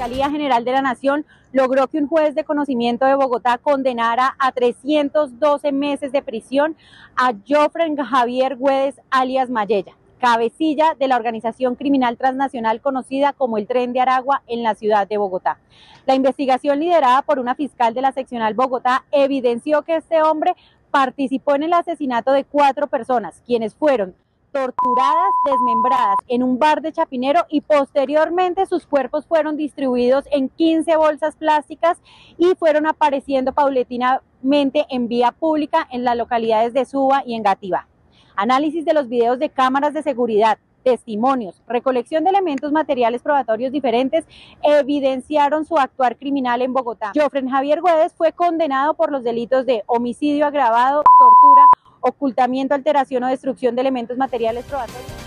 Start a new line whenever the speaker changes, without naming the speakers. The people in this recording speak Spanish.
Fiscalía General de la Nación logró que un juez de conocimiento de Bogotá condenara a 312 meses de prisión a Jofren Javier Güedes, alias Mayella, cabecilla de la organización criminal transnacional conocida como el Tren de Aragua en la ciudad de Bogotá. La investigación liderada por una fiscal de la seccional Bogotá evidenció que este hombre participó en el asesinato de 4 personas, quienes fueron torturadas, desmembradas en un bar de Chapinero, y posteriormente sus cuerpos fueron distribuidos en 15 bolsas plásticas y fueron apareciendo paulatinamente en vía pública en las localidades de Suba y Engativá. Análisis de los videos de cámaras de seguridad, testimonios, recolección de elementos materiales probatorios diferentes evidenciaron su actuar criminal en Bogotá. Jofren Javier Güedes fue condenado por los delitos de homicidio agravado, tortura, ocultamiento, alteración o destrucción de elementos materiales probatorios.